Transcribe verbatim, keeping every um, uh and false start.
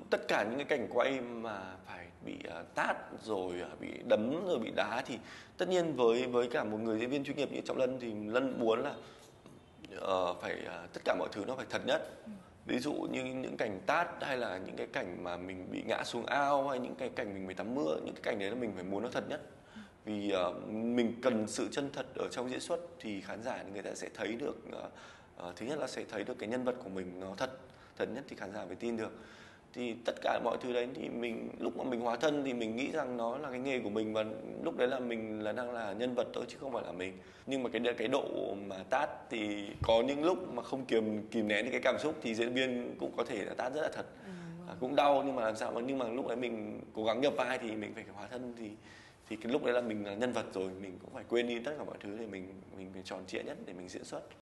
tất cả những cái cảnh quay mà phải bị uh, tát rồi uh, bị đấm rồi bị đá thì tất nhiên với với cả một người diễn viên chuyên nghiệp như Trọng Lân thì Lân muốn là uh, phải uh, tất cả mọi thứ nó phải thật nhất. Ừ. Ví dụ như những cảnh tát hay là những cái cảnh mà mình bị ngã xuống ao hay những cái cảnh mình phải tắm mưa, những cái cảnh đấy là mình phải muốn nó thật nhất. Ừ. Vì uh, mình cần sự chân thật ở trong diễn xuất thì khán giả người ta sẽ thấy được uh, uh, thứ nhất là sẽ thấy được cái nhân vật của mình nó thật thật nhất thì khán giả mới tin được. Thì tất cả mọi thứ đấy thì mình lúc mà mình hóa thân thì mình nghĩ rằng nó là cái nghề của mình và lúc đấy là mình là đang là nhân vật thôi chứ không phải là mình. Nhưng mà cái cái độ mà tát thì có những lúc mà không kiềm kìm nén cái cảm xúc thì diễn viên cũng có thể là tát rất là thật. Ừ, à, cũng đau nhưng mà làm sao mà nhưng mà lúc đấy mình cố gắng nhập vai thì mình phải hóa thân thì thì cái lúc đấy là mình là nhân vật rồi, mình cũng phải quên đi tất cả mọi thứ để mình mình phải tròn trịa nhất để mình diễn xuất.